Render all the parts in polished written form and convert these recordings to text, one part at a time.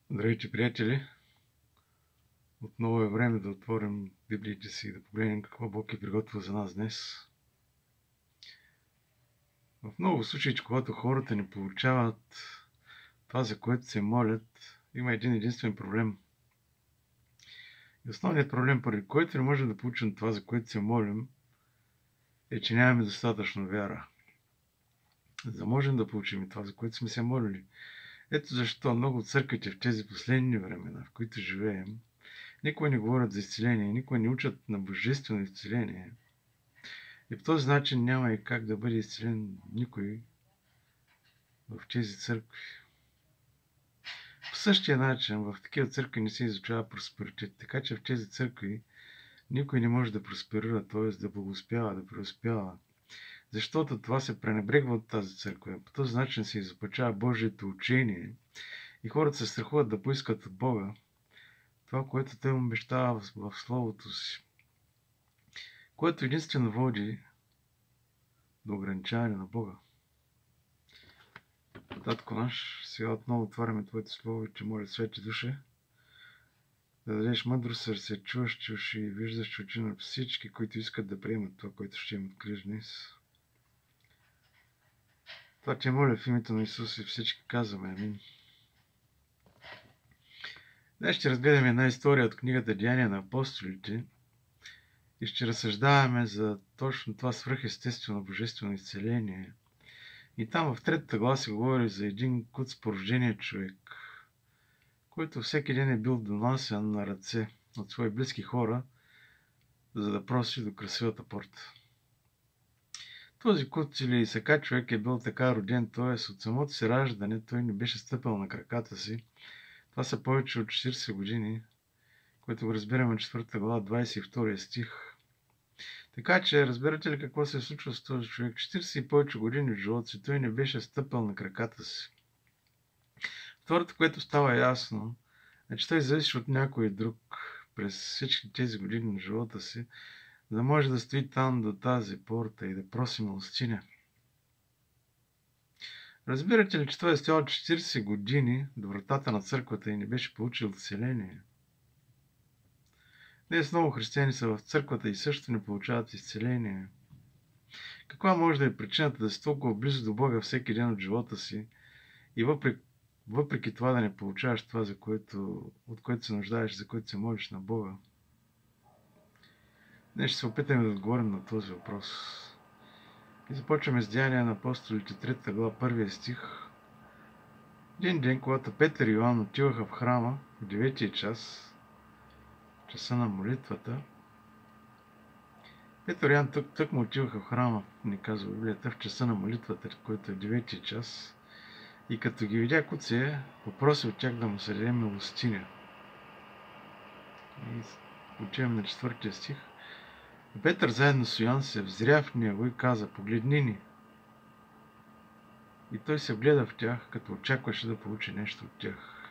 Здравейте, приятели! Отново е време да отворим библиите си и да погледнем какво Бог е приготвил за нас днес. В много случаи, когато хората не получават това, за което се молят, има един единствен проблем. И основният проблем, поради който не можем да получим това, за което се молим, е, че нямаме достатъчно вяра. За да можем да получим това, за което сме се молили. Ето защо много от църквите в тези последни времена, в които живеем, никога не говорят за изцеление, никога не учат на божествено изцеление. И по този начин няма и как да бъде изцелен никой в тези църкви. По същия начин в такива църкви не се изучава просперитет, така че в тези църкви никой не може да просперира, т.е. да благоуспява, да преуспява. Защото това се пренебрегва от тази църква. По този начин се изопачава Божието учение и хората се страхуват да поискат от Бога това, което Той им обещава в Словото си, което единствено води до ограничаване на Бога. Татко наш, сега отново отваряме Твоето Слово и Те моля, Свети Душе, да дадеш мъдро сърце, чуващи уши и виждащи очи на всички, които искат да приемат това, което ще им откриеш днес. Това Те моля в името на Исус и всички казваме амин. Днес ще разгледаме една история от книгата Деяния на апостолите и ще разсъждаваме за точно това свръхестествено божествено изцеление. И там в 3 глава се говори за един куц по рождения човек, който всеки ден е бил донасен на ръце от свои близки хора, за да проси до красивата порта. Този куц или сака човек е бил така роден, т.е. от самото си раждане той не беше стъпал на краката си. Това са повече от 40 години, което го разбираме в 4 глава, 22 стих. Така че, разбирате ли какво се е случило с този човек? 40 и повече години в живота си той не беше стъпал на краката си. Второто, което става ясно, е, че той зависи от някой друг през всички тези години на живота си, за да може да стои там до тази порта и да проси милостиня. Разбирате ли, че той е стоял 40 години до вратата на църквата и не беше получил изцеление? Днес много християни са в църквата и също не получават изцеление. Каква може да е причината да си толкова близо до Бога всеки ден от живота си и въпреки това да не получаваш това, от което се нуждаеш, за което се молиш на Бога? Днес ще се опитаме да отговорим на този въпрос. И започваме с Деяния на апостолите, 3 глава, 1 стих. Един ден, когато Петър и Йоан отиваха в храма в 9 час, часа на молитвата, Петър и Йоан тъкмо отиваха в храма, ни казва Библията, в часа на молитвата, който е 9 час, и като ги видя куце, попроси от тях да му се даде милостиня. И отиваме на 4 стих. Петър заедно с Йоан се взря в него и каза: погледни ни. И той се вгледа в тях, като очакваше да получи нещо от тях.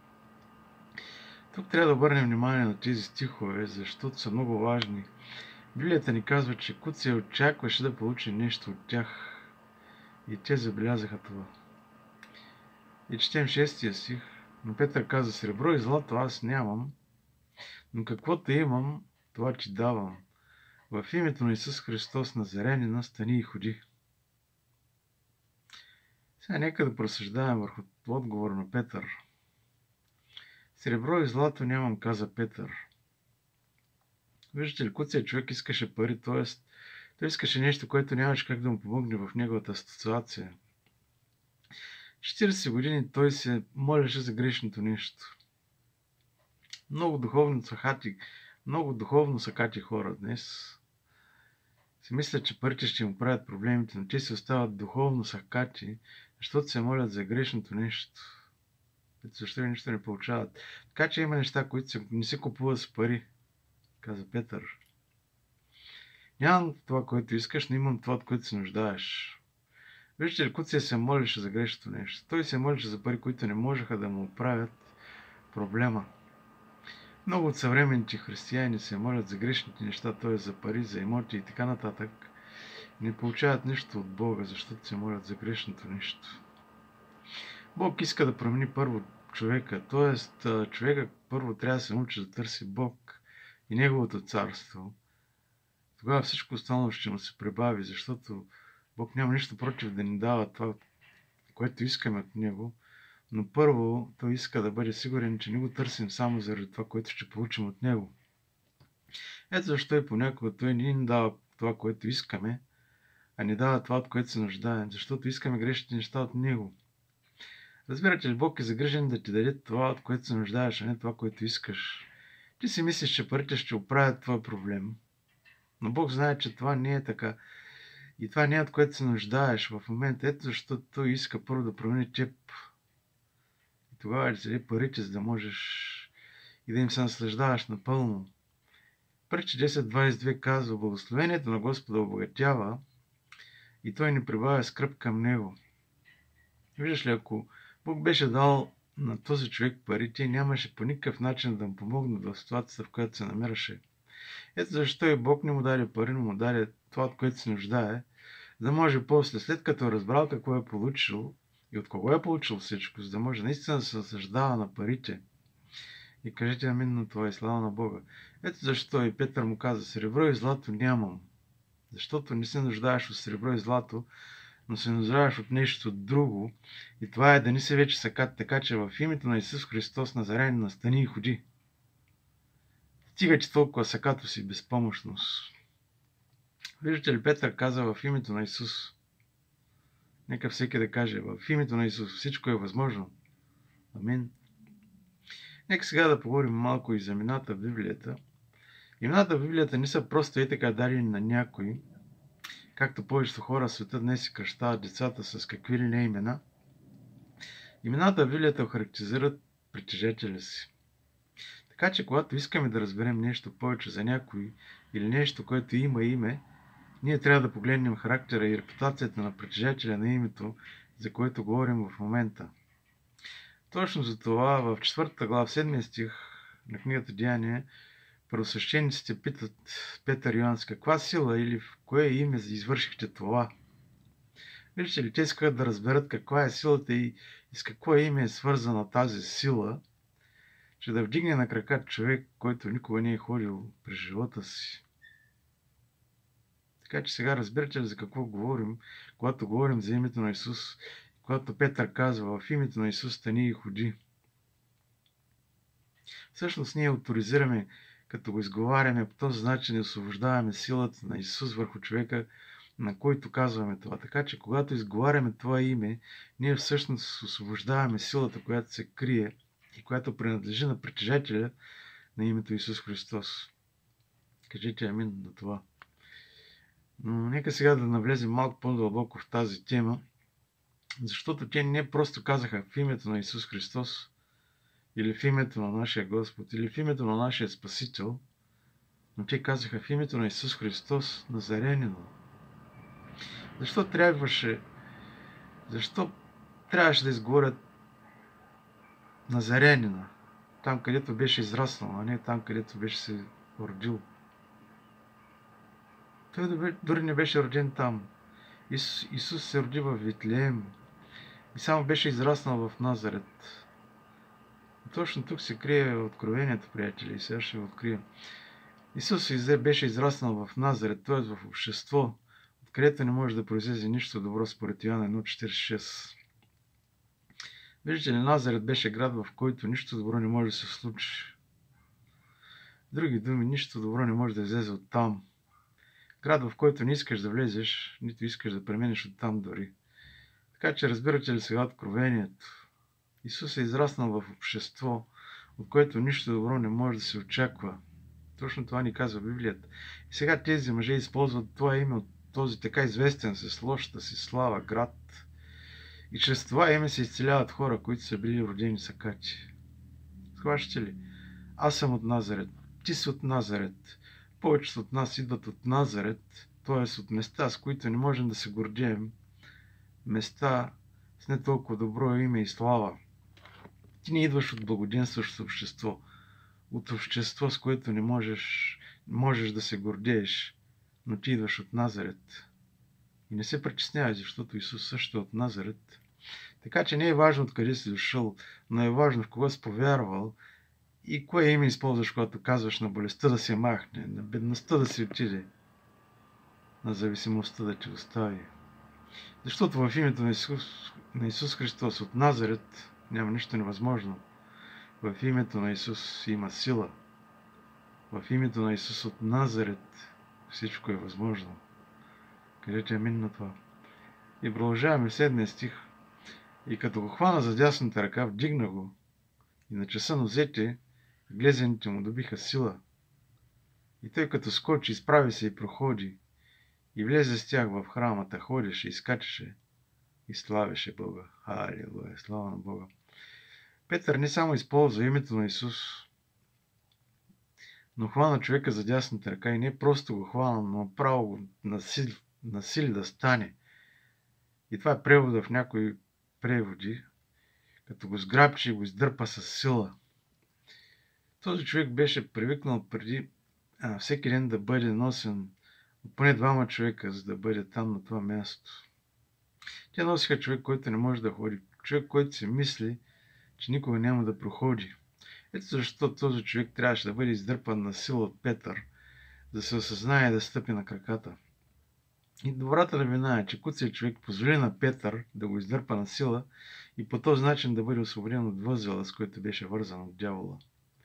Тук трябва да обърнем внимание на тези стихове, защото са много важни. Библията ни казва, че Куция очакваше да получи нещо от тях. И те забелязаха това. И четем 6 стих. Но Петър каза: сребро и злато аз нямам, но каквото имам, това ти давам. В името на Исус Христос Назарянина стани и ходи. Сега нека да просъждаваме върху отговор на Петър. Сребро и злато нямам, каза Петър. Виждате ли, Куция човек искаше пари, т.е. той искаше нещо, което нямаше как да му помогне в неговата ситуация. 40 години той се молеше за грешното нещо. Много духовно са кати хора днес. Си мислят, че парите ще им правят проблемите, но те се остават духовно сакати, защото се молят за грешното нещо. Защо и нищо не получават. Така че има неща, които не се купуват с пари, каза Петър. Нямам това, което искаш, но имам това, от което се нуждаеш. Виждате ли, Куция се молеше за грешното нещо. Той се молеше за пари, които не можеха да му оправят проблема. Много от съвременните християни се молят за грешните неща, т.е. за пари, за имоти и така нататък. Не получават нищо от Бога, защото се молят за грешното нещо. Бог иска да промени първо човека. Тоест, човека първо трябва да се научи да търси Бог и Неговото царство. Тогава всичко останало ще му се прибави, защото Бог няма нищо против да ни дава това, което искаме от Него. Но първо Той иска да бъде сигурен, че не го търсим само заради това, което ще получим от Него. Ето защо и понякога Той не ни дава това, което искаме, а ни дава това, от което се нуждаем, защото искаме грешните неща от Него. Разбирате ли, Бог е загрижен да ти даде това, от което се нуждаеш, а не това, което искаш. Ти си мислиш, че парите ще оправят твой проблем, но Бог знае, че това не е така. И това не е от което се нуждаеш в момента. Ето защо Той иска първо да промени теб. И тогава да ти даде парите, за да можеш и да им се наслаждаваш напълно. Притча 10.22 казва: благословението на Господа обогатява и Той ни прибавя скръб към Него. Виждаш ли, ако Бог беше дал на този човек парите, нямаше по никакъв начин да му помогне в ситуацията, в която се намираше. Ето защо и Бог не му даде пари, но му даде това, от което се нуждае, за да може после, след като е разбрал какво е получил и от кого е получил всичко, за да може наистина да се наслаждава на парите. И кажете амин на това и слава на Бога. Ето защо и Петър му каза: сребро и злато нямам, защото не се нуждаеш от сребро и злато, но се нуждаеш от нещо друго, и това е да не се вече сакат, така че в името на Исус Христос Назарянин настани и ходи. Стига, че толкова сакато си безпомощност. Виждате ли, Петър каза в името на Исус. Нека всеки да каже: в името на Исус всичко е възможно. Амин. Нека сега да поговорим малко и за имената в Библията. Имената в Библията не са просто и така дадени на някои, както повечето хора в света днес си кръщават децата с какви ли не имена. Имената в Библията охарактеризират притежателя си. Така че, когато искаме да разберем нещо повече за някой или нещо, което има име, ние трябва да погледнем характера и репутацията на притежателя на името, за което говорим в момента. Точно за това в 4 глава, в 7 стих на книгата Деяния, първосвещениците питат Петър и Йоан: с каква сила или в кое име извършихте това? Виждате ли, те искат да разберат каква е силата и с какво име е свързана тази сила, че да вдигне на крака човек, който никога не е ходил през живота си. Така че сега разбирате ли за какво говорим, когато говорим за името на Исус, когато Петър казва: в името на Исус стани и ходи. Всъщност ние авторизираме, като го изговаряме, по този начин освобождаваме силата на Исус върху човека, на който казваме това. Така че когато изговаряме това име, ние всъщност освобождаваме силата, която се крие и която принадлежи на притежателя на името Исус Христос. Кажете амин на това. Но нека сега да навлезем малко по-дълбоко в тази тема, защото те не просто казаха в името на Исус Христос, или в името на нашия Господ, или в името на нашия Спасител, но те казаха в името на Исус Христос Назарянина. Защо трябваше да изговорят Назарянина, там където беше израснал, а не там където беше се родил? Той дори не беше роден там. Исус се роди в Витлеем и само беше израснал в Назарет. Точно тук се крие откровението, приятели, и сега ще го открием. Исус беше израснал в Назарет, т.е. в общество, откъдето не може да произлезе нищо добро, според Йоан 1.46. Виждате ли, Назарет беше град, в който нищо добро не може да се случи. Други думи, нищо добро не може да излезе от там. Град, в който не искаш да влезеш, нито искаш да преминеш от там дори. Така че разбирате ли сега откровението? Исус е израснал в общество, от което нищо добро не може да се очаква. Точно това ни казва Библията. И сега тези мъже използват това име от този така известен с лошата си слава град. И чрез това име се изцеляват хора, които са били родени сакати. Схващате ли? Аз съм от Назарет. Ти си от Назарет. Повечето от нас идват от Назарет, т.е. от места, с които не можем да се гордеем. Места с не толкова добро име и слава. Ти не идваш от благоденстващо общество. От общество, с което не можеш да се гордееш, но ти идваш от Назарет. И не се притеснявай, защото Исус също е от Назарет. Така че не е важно откъде си дошъл, но е важно в кого си повярвал и кое име използваш, когато казваш на болестта да се махне, на бедността да си отиде, на зависимостта да ти остави. Защото в името на Исус Христос от Назарет няма нищо невъзможно. В името на Исус има сила. В името на Исус от Назарет всичко е възможно. Кажете амин на това. И продължаваме 7 стих. И като го хвана за дясната ръка, вдигна го. И на часа нозете, глезените му добиха сила. И той като скочи, изправи се и проходи. И влезе с тях в храмата, ходеше и скачаше. И славеше Бога. Алилуя, слава на Бога. Петър не само използва името на Исус, но хвана човека за дясната ръка и не просто го хвана, но право го насили да стане. И това е превода в някои преводи, като го сграбчи и го издърпа с сила. Този човек беше привикнал преди всеки ден да бъде носен поне 2 човека, за да бъде там на това място. Те носиха човек, който не може да ходи, човек, който си мисли, че никога няма да проходи. Ето защо този човек трябваше да бъде издърпан на сила от Петър, да се осъзнае да стъпи на краката. И добрата новина е, че куцият човек позволи на Петър да го издърпа на сила и по този начин да бъде освободен от възела, с който беше вързан от дявола.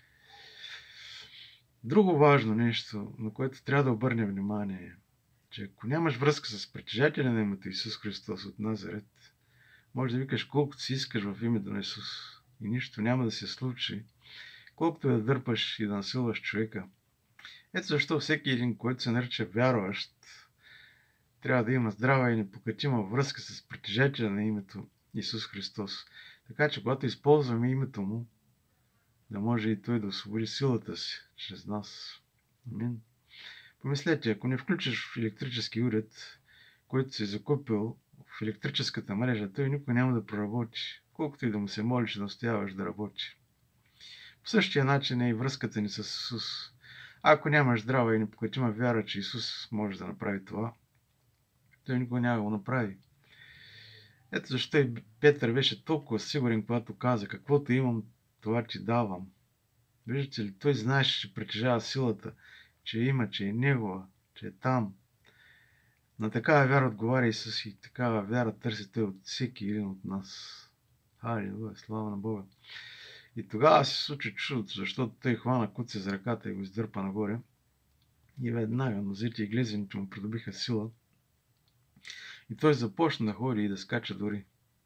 Друго важно нещо, на което трябва да обърнем внимание е, че ако нямаш връзка с притежателя на името Исус Христос от Назарет, може да викаш колкото си искаш в името на Исус и нищо няма да се случи, колкото да дърпаш и да насилваш човека. Ето защо всеки един, който се нарича вярващ, трябва да има здрава и непокътима връзка с притежателя на името Исус Христос. Така че, когато използваме името му, да може и той да освободи силата си чрез нас. Амин. Помислете, ако не включиш в електрически уред, който си закупил в електрическата мрежа, той никой няма да проработи, колкото и да му се молиш да настояваш да работи. По същия начин е и връзката ни с Исус. Ако нямаш здрава и непокътима вяра, че Исус може да направи това, той никога няма да го направи. Ето защо и Петър беше толкова сигурен, когато каза: каквото имам, това ти давам. Виждате ли, той знаеше, че притежава силата, че има, че е негова, че е там. На такава вяра отговаря Исус и такава вяра търси той от всеки един от нас. Алилуя, слава на Бога. И тогава се случи чудото, защото той хвана куца за ръката и го издърпа нагоре. И веднага нозете и глезените му придобиха сила. И той започна да ходи и да скача дори.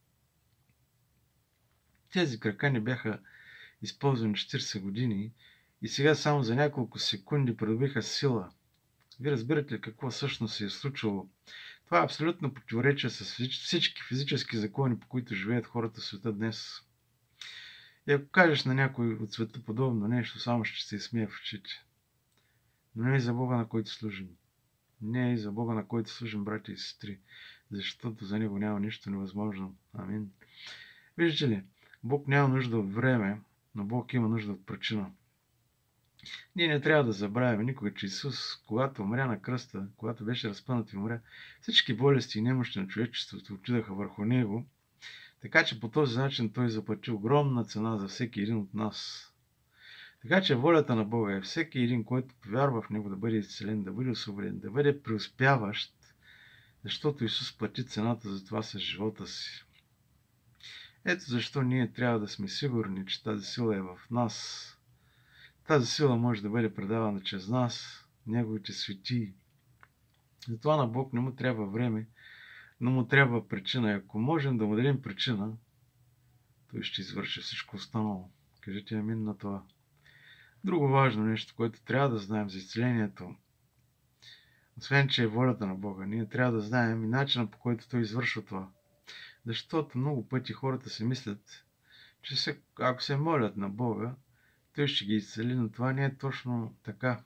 Тези крака не бяха използвани 40 години и сега само за няколко секунди придобиха сила. Вие разбирате ли какво всъщност се е случило? Това е абсолютно противоречие с всички физически закони, по които живеят хората в света днес. И ако кажеш на някой от света подобно нещо, само ще се смее в очите. Но не и за Бога, на който служим. Не и за Бога, на който служим, братя и сестри, защото за Него няма нищо невъзможно. Амин. Виждате ли, Бог няма нужда от време, но Бог има нужда от причина. Ние не трябва да забравяме никога, че Исус, когато умря на кръста, когато беше разпънат и умря, всички болести и немощи на човечеството отидаха върху Него, така че по този начин Той заплати огромна цена за всеки един от нас. Така че волята на Бога е всеки един, който повярва в Него, да бъде изцелен, да бъде освободен, да бъде преуспяващ, защото Исус плати цената за това с живота си. Ето защо ние трябва да сме сигурни, че тази сила е в нас. Тази сила може да бъде предавана чрез нас, Неговите светии. Затова на Бог не му трябва време, но му трябва причина. И ако можем да му дадем причина, Той ще извърши всичко останало. Кажете амин на това. Друго важно нещо, което трябва да знаем за изцелението, освен че е волята на Бога, ние трябва да знаем и начина, по който Той извършва това. Защото много пъти хората си мислят, че ако се молят на Бога, Той ще ги изцели, но това не е точно така.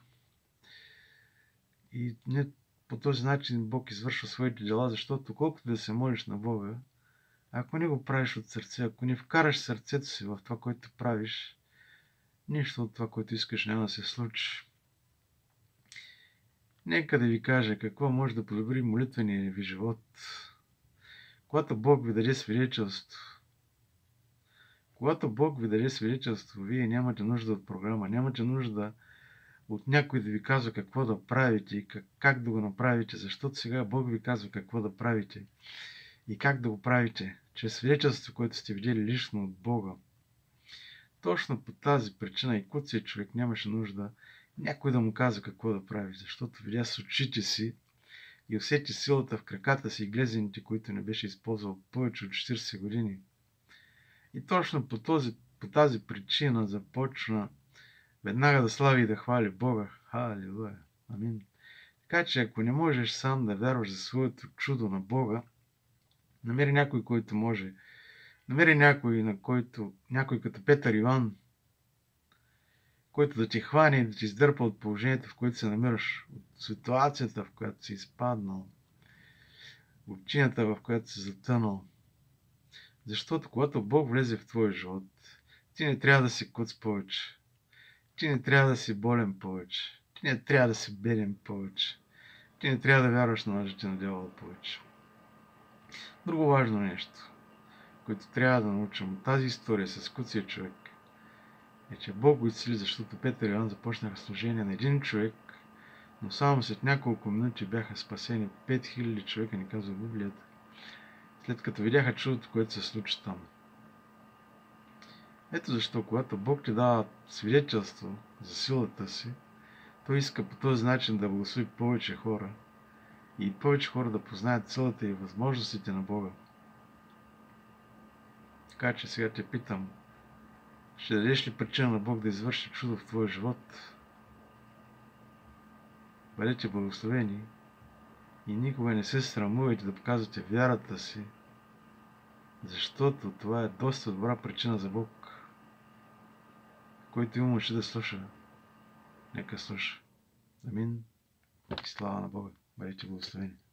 И не по този начин Бог извършва своите дела, защото колкото да се молиш на Бога, ако не го правиш от сърце, ако не вкараш сърцето си в това, което правиш, нищо от това, което искаш, няма да се случи. Нека да ви кажа какво може да подобри молитвения ви живот. Когато Бог ви даде свидетелство, вие нямате нужда от програма, нямате нужда от някой да ви казва какво да правите и как да го направите, защото сега Бог ви казва какво да правите и как да го правите, чрез свидетелство, което сте видели лично от Бога. Точно по тази причина и куция човек нямаше нужда някой да му казва какво да прави, защото видя с очите си и усети силата в краката си и глезените, които не беше използвал повече от 40 години. И точно по тази причина започна веднага да слави и да хвали Бога. Халилуя! Амин! Така че ако не можеш сам да вярваш за своето чудо на Бога, намери някой, който може. Намери някой като Петър Иван, който да ти хване и да ти издърпа от положението, в което се намираш, от ситуацията, в която си изпаднал, от чината, в която си затънал. Защото когато Бог влезе в твой живот, ти не трябва да си куц повече. Ти не трябва да си болен повече. Ти не трябва да си беден повече. Ти не трябва да вярваш на лъжите на дявола повече. Друго важно нещо, което трябва да научим от тази история с куция човек, е, че Бог го изцели, защото Петър и Йоан започнаха служение на един човек, но само след няколко минути бяха спасени 5000 човека, ни казва Библията, след като видяха чудото, което се случи там. Ето защо, когато Бог ти дава свидетелство за силата си, Той иска по този начин да благослови повече хора и повече хора да познаят силата и възможностите на Бога. Така че сега те питам, ще дадеш ли причина на Бог да извърши чудо в твоя живот? Бъдете благословени и никога не се срамувайте да показвате вярата си, защото това е доста добра причина за Бог. Който има уши да слуша, нека слуша. Амин. И слава на Бога. Бъдете благословени.